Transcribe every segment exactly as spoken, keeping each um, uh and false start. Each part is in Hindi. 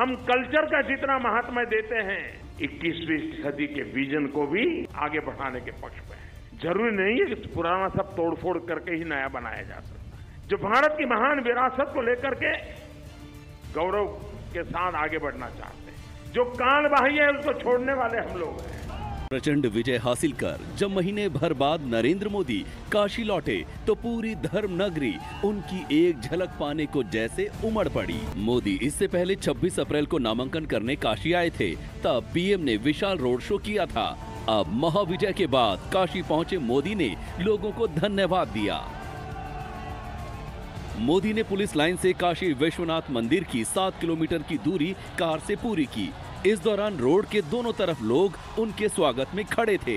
हम कल्चर का जितना महत्व देते हैं, इक्कीसवीं सदी के विजन को भी आगे बढ़ाने के पक्ष में है। जरूरी नहीं है कि पुराना सब तोड़फोड़ करके ही नया बनाया जा सकता है। जो भारत की महान विरासत को लेकर के गौरव के साथ आगे बढ़ना चाहते हैं, जो काल बाह्य है उसको छोड़ने वाले हम लोग हैं। प्रचंड विजय हासिल कर जब महीने भर बाद नरेंद्र मोदी काशी लौटे तो पूरी धर्म नगरी उनकी एक झलक पाने को जैसे उमड़ पड़ी। मोदी इससे पहले छब्बीस अप्रैल को नामांकन करने काशी आए थे, तब पीएम ने विशाल रोड शो किया था। अब महाविजय के बाद काशी पहुंचे मोदी ने लोगों को धन्यवाद दिया। मोदी ने पुलिस लाइन से काशी विश्वनाथ मंदिर की सात किलोमीटर की दूरी कार से पूरी की। इस दौरान रोड के दोनों तरफ लोग उनके स्वागत में खड़े थे।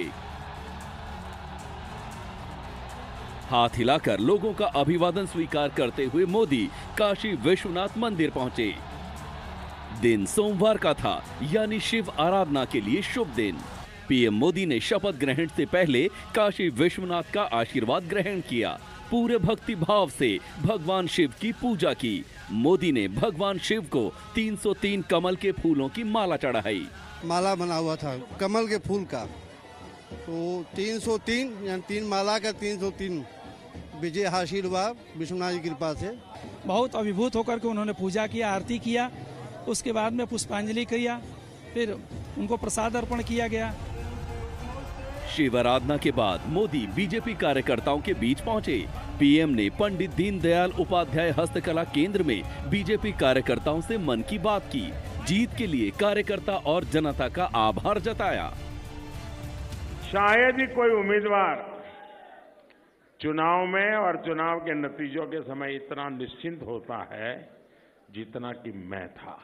हाथ हिलाकर लोगों का अभिवादन स्वीकार करते हुए मोदी काशी विश्वनाथ मंदिर पहुंचे। दिन सोमवार का था, यानी शिव आराधना के लिए शुभ दिन। पीएम मोदी ने शपथ ग्रहण से पहले काशी विश्वनाथ का आशीर्वाद ग्रहण किया। पूरे भक्ति भाव से भगवान शिव की पूजा की। मोदी ने भगवान शिव को तीन सौ तीन कमल के फूलों की माला चढ़ाई। माला बना हुआ था कमल के फूल का, तो तीन सौ तीन यानी तीन माला का तीन सौ तीन विजय हासिल हुआ विश्वनाथ की कृपा से। बहुत अभिभूत होकर के उन्होंने पूजा किया, आरती किया, उसके बाद में पुष्पांजलि किया, फिर उनको प्रसाद अर्पण किया गया। शिव आराधना के बाद मोदी बीजेपी कार्यकर्ताओं के बीच पहुंचे। पीएम ने पंडित दीनदयाल उपाध्याय हस्तकला केंद्र में बीजेपी कार्यकर्ताओं से मन की बात की। जीत के लिए कार्यकर्ता और जनता का आभार जताया। शायद ही कोई उम्मीदवार चुनाव में और चुनाव के नतीजों के समय इतना निश्चिंत होता है जितना कि मैं था।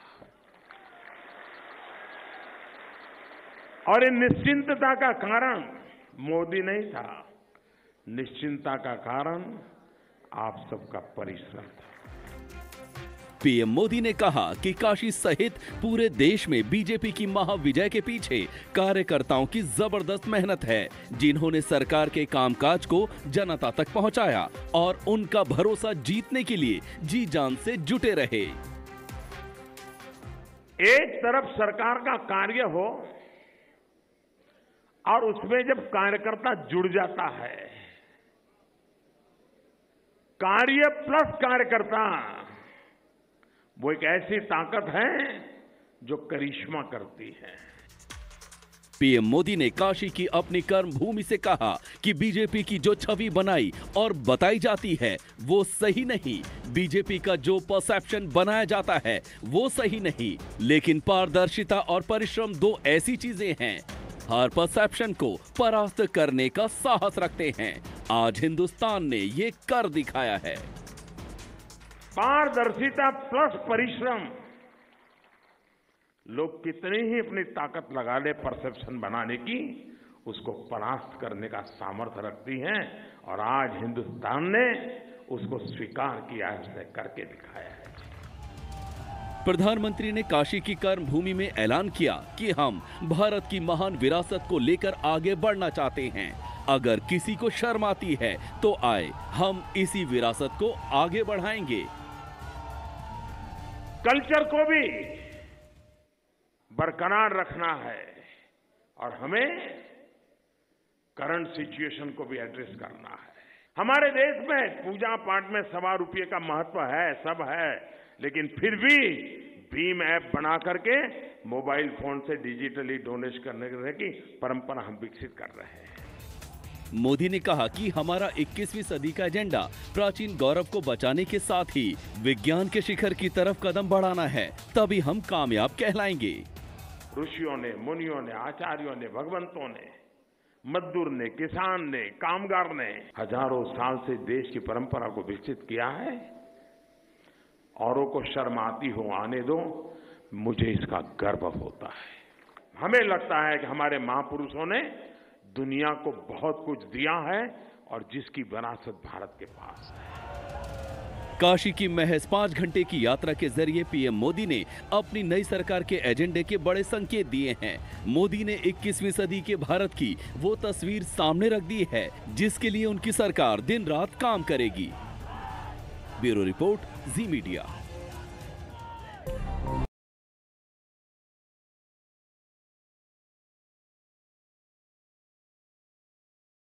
और इन निश्चिंतता का कारण मोदी नहीं था, निश्चिंतता का कारण आप सबका परिश्रम था। पीएम मोदी ने कहा कि काशी सहित पूरे देश में बीजेपी की महाविजय के पीछे कार्यकर्ताओं की जबरदस्त मेहनत है, जिन्होंने सरकार के कामकाज को जनता तक पहुंचाया और उनका भरोसा जीतने के लिए जी जान से जुटे रहे। एक तरफ सरकार का कार्य हो और उसमें जब कार्यकर्ता जुड़ जाता है, कार्य प्लस कार्यकर्ता, वो एक ऐसी ताकत है जो करिश्मा करती है। पीएम मोदी ने काशी की अपनी कर्म भूमि से कहा कि बीजेपी की जो छवि बनाई और बताई जाती है वो सही नहीं। बीजेपी का जो परसेप्शन बनाया जाता है वो सही नहीं, लेकिन पारदर्शिता और परिश्रम दो ऐसी चीजें हैं। हर परसेप्शन को परास्त करने का साहस रखते हैं। आज हिंदुस्तान ने ये कर दिखाया है। पारदर्शिता प्लस परिश्रम, लोग कितनी ही अपनी ताकत लगा ले परसेप्शन बनाने की, उसको परास्त करने का सामर्थ्य रखती हैं। और आज हिंदुस्तान ने उसको स्वीकार किया है, उसने करके दिखाया है। प्रधानमंत्री ने काशी की कर्म भूमि में ऐलान किया कि हम भारत की महान विरासत को लेकर आगे बढ़ना चाहते हैं। अगर किसी को शर्म आती है तो आए, हम इसी विरासत को आगे बढ़ाएंगे। कल्चर को भी बरकरार रखना है और हमें करंट सिचुएशन को भी एड्रेस करना है। हमारे देश में पूजा पाठ में सवा रुपये का महत्व है, सब है, लेकिन फिर भी भीम ऐप बना करके मोबाइल फोन से डिजिटली डोनेट करने की परंपरा हम विकसित कर रहे हैं। मोदी ने कहा कि हमारा इक्कीसवीं सदी का एजेंडा प्राचीन गौरव को बचाने के साथ ही विज्ञान के शिखर की तरफ कदम बढ़ाना है, तभी हम कामयाब कहलाएंगे। ऋषियों ने, मुनियों ने, आचार्यों ने, भगवंतों ने, मजदूर ने, किसान ने, कामगार ने हजारों साल से देश की परंपरा को विकसित किया है। औरों को शर्म आती हो आने दो, मुझे इसका गर्व होता है। हमें लगता है कि हमारे महापुरुषों ने दुनिया को बहुत कुछ दिया है और जिसकी विरासत भारत के पास है। काशी की महज पांच घंटे की यात्रा के जरिए पीएम मोदी ने अपनी नई सरकार के एजेंडे के बड़े संकेत दिए हैं। मोदी ने इक्कीसवीं सदी के भारत की वो तस्वीर सामने रख दी है जिसके लिए उनकी सरकार दिन रात काम करेगी। Bureau report, Zee media.